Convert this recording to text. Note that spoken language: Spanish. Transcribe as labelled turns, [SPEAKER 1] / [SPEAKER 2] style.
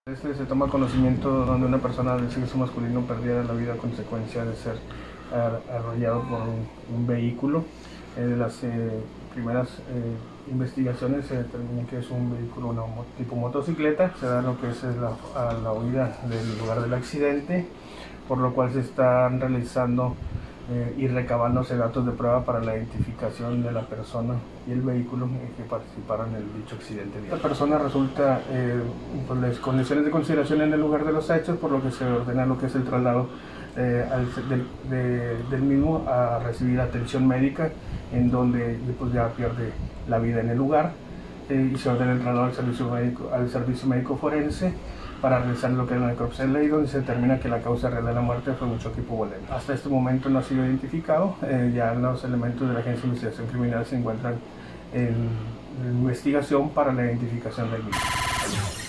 [SPEAKER 1] Se toma conocimiento donde una persona del sexo masculino perdiera la vida a consecuencia de ser arrollado por un vehículo. De las primeras investigaciones se determinó que es un vehículo tipo motocicleta. Se da lo que es la huida del lugar del accidente, por lo cual se están realizando y recabándose datos de prueba para la identificación de la persona y el vehículo que participaron en el dicho accidente. La persona resulta por las condiciones de consideración en el lugar de los hechos, por lo que se ordena lo que es el traslado del mismo a recibir atención médica, en donde pues, ya pierde la vida en el lugar, y se ordena el traslado al servicio médico forense para realizar lo que es la necropsia de ley, donde se determina que la causa real de la muerte fue un choque hipovolémico. Hasta este momento no ha sido identificado, ya los elementos de la Agencia de Investigación Criminal se encuentran en investigación para la identificación del mismo.